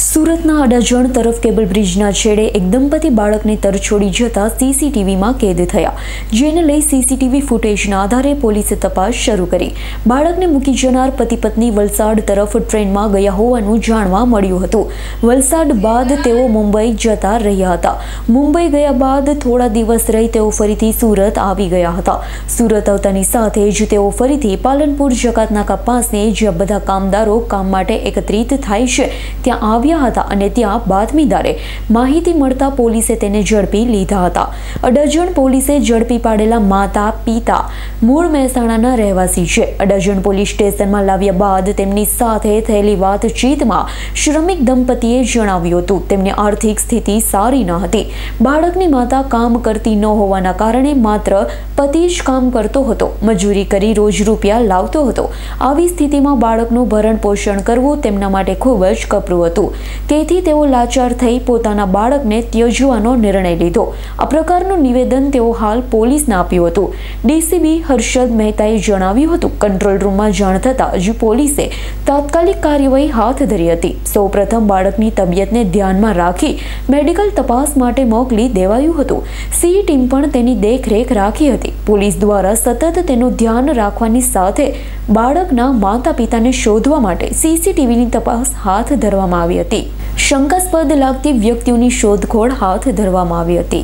સુરતના અડાજણ તરફ કેબલ બ્રિજના છેડે એક દંપતી બાળકને તરછોડી જતા સીસીટીવીમાં કેદ થયા, જેને લઈ સીસીટીવી ફૂટેજના આધારે પોલીસે તપાસ શરૂ કરી। બાળકને મૂકી જનાર પતિ પત્ની વલસાડ તરફ ટ્રેનમાં ગયા હોવાનું જાણવા મળ્યું હતું। વલસાડ બાદ તેઓ મુંબઈ જતા રહ્યા હતા। મુંબઈ ગયા બાદ થોડા દિવસ રહી તેઓ ફરીથી સુરત આવી ગયા હતા। સુરત આવતાની સાથે જ તેઓ ફરીથી પાલનપુર જકાતનાકા પાસે જ્યાં બધા કામદારો કામ માટે એકત્રિત થાય છે ત્યાં આવ્યા હતા અને ત્યાં બાતમીદારે માહિતી મળતા પોલીસે તેને ઝડપી લીધા હતા। અડાજણ પોલીસે ઝડપી પાડેલા માતા પિતા મૂળ મહેસાણાના રહેવાસી છે। અડાજણ પોલીસ સ્ટેશનમાં લાવ્યા બાદ તેમની સાથે થયેલી વાતચીતમાં શ્રમિક દંપતીએ જણાવ્યું હતું તેમની આર્થિક સ્થિતિ સારી ન હતી। બાળકની માતા કામ કરતી ન હોવાના કારણે માત્ર પતિ જ કામ કરતો હતો, મજૂરી કરી રોજ રૂપિયા લાવતો હતો। આવી સ્થિતિમાં બાળકનું ભરણ પોષણ કરવું તેમના માટે ખૂબ જ કપરું હતું, તેથી તેઓ લાચાર થઈ પોતાના બાળકને ત્યજવાનો નિર્ણય લીધો। આ પ્રકારનું નિવેદન તેઓ હાલ પોલીસને આપ્યું હતું। ડીસીપી હર્ષદ મહેતાએ જણાવ્યું હતું કંટ્રોલ રૂમમાં જાણ થતાં જ પોલીસે તાત્કાલિક કાર્યવાહી હાથ ધરી હતી। સૌપ્રથમ બાળકની તબિયતને ધ્યાનમાં રાખી મેડિકલ તપાસ માટે મોકલી દેવાયું હતું। સી ટીમ પણ તેની દેખરેખ રાખી હતી। પોલીસ દ્વારા સતત તેનું ધ્યાન રાખવાની સાથે બાળકના માતા પિતાને શોધવા માટે સીસીટીવીની તપાસ હાથ ધરવામાં આવી હતી। શંકાસ્પદ લાગતી વ્યક્તિઓની શોધખોળ હાથ ધરવામાં આવી હતી।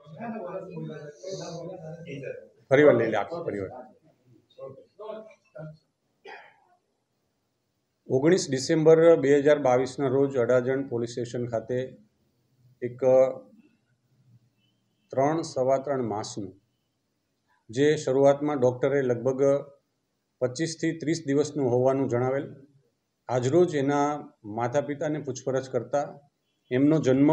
પરિવાર લઈ લે આખો પરિવાર 19 ડિસેમ્બર 2022 રોજ અડાજણ પોલીસ સ્ટેશન ખાતે એક 3-3.25 માસનું જે શરૂઆતમાં ડૉક્ટરે લગભગ 25 થી 30 દિવસનું હોવાનું જણાવેલ। આજરોજ એના માતા પિતાને પૂછપરછ કરતા એમનો જન્મ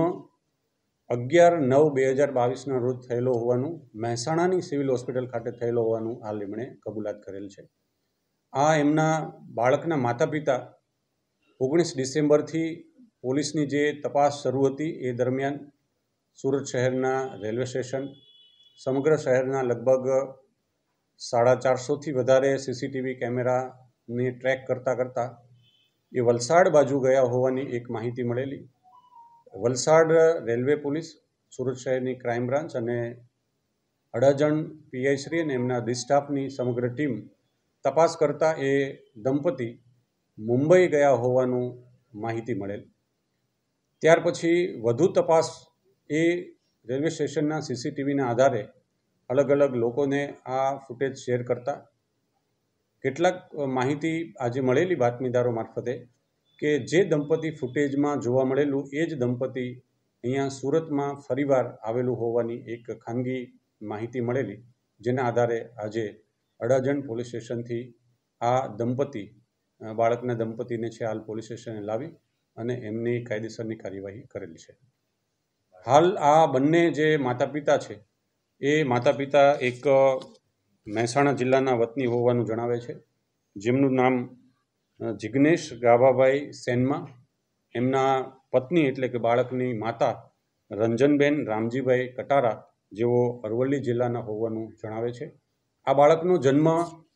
11/9/2022 રોજ થયેલો હોવાનું મહેસાણાની સિવિલ હોસ્પિટલ ખાતે થયેલો હોવાનું હાલ એમણે કબૂલાત કરેલ છે। આ એમના બાળકના માતા પિતા 19 ડિસેમ્બરથી પોલીસની જે તપાસ શરૂ હતી એ દરમિયાન સુરત શહેરના રેલવે સ્ટેશન, સમગ્ર શહેરના લગભગ 450થી વધારે સીસીટીવી કેમેરાને ટ્રેક કરતાં એ વલસાડ બાજુ ગયા હોવાની એક માહિતી મળેલી। વલસાડ રેલવે પોલીસ, સુરત શહેરની ક્રાઇમ બ્રાન્ચ અને અડાજણ પીઆઈ શ્રી અને એમના સ્ટાફની સમગ્ર ટીમ તપાસ કરતાં એ દંપતી મુંબઈ ગયા હોવાનું માહિતી મળેલ। ત્યાર પછી વધુ તપાસ એ રેલવે સ્ટેશનના સીસીટીવીના આધારે અલગ અલગ લોકોને આ ફૂટેજ શેર કરતા કેટલાક માહિતી આજે મળેલી બાતમીદારો મારફતે કે જે દંપતી ફૂટેજમાં જોવા મળેલું એ જ દંપતી અહીંયા સુરતમાં ફરીવાર આવેલું હોવાની એક ખાનગી માહિતી મળેલી, જેના આધારે આજે અડાજણ પોલીસ સ્ટેશનથી આ દંપતી બાળકના દંપતીને છે હાલ પોલીસ સ્ટેશને લાવી અને એમની કાયદેસરની કાર્યવાહી કરેલી છે। હાલ આ બંને જે માતા પિતા છે એ માતા પિતા એક મહેસાણા જિલ્લાના વતની હોવાનું જણાવે છે, જેમનું નામ જિગ્નેશ ગાભાભાઈ સેનમાં, એમના પત્ની એટલે કે બાળકની માતા રંજનબેન રામજીભાઈ કટારા, જેઓ અરવલ્લી જિલ્લાના હોવાનું જણાવે છે। આ બાળકનો જન્મ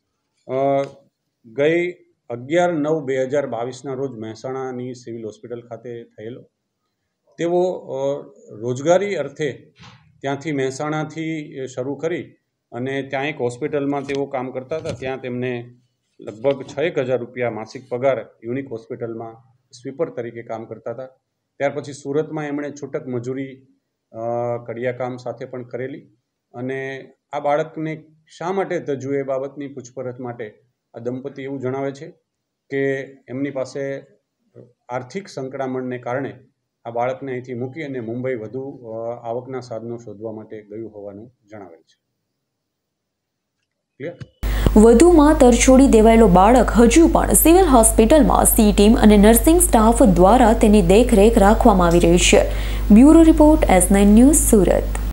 ગઈ 11/9/2022 રોજ મહેસાણાની સિવિલ હોસ્પિટલ ખાતે થયેલો। તેઓ રોજગારી અર્થે ત્યાંથી મહેસાણાથી શરૂ કરી અને ત્યાં એક હોસ્પિટલમાં તેઓ કામ કરતા હતા। ત્યાં તેમને લગભગ 6,000 રૂપિયા માસિક પગાર યુનિક હોસ્પિટલમાં સ્વીપર તરીકે કામ કરતા હતા। ત્યાર પછી સુરતમાં એમણે છૂટક મજૂરી કડિયાકામ સાથે પણ કરેલી અને આ બાળકને શા માટે તજ્યું એ બાબતની પૂછપરછ માટે આ દંપતી એવું જણાવે છે કે એમની પાસે આર્થિક સંકળામણને કારણે આ બાળકને અહીંથી મૂકી અને મુંબઈ વધુ આવકના સાધનો શોધવા માટે ગયું હોવાનું જણાવેલ છે। ક્લિયર? વધુમાં તરછોડી દેવાયેલો બાળક હજુ પણ સિવિલ હોસ્પિટલમાં સી ટીમ અને નર્સિંગ સ્ટાફ દ્વારા તેની દેખરેખ રાખવામાં આવી રહી છે। Bureau report S9 news, Surat.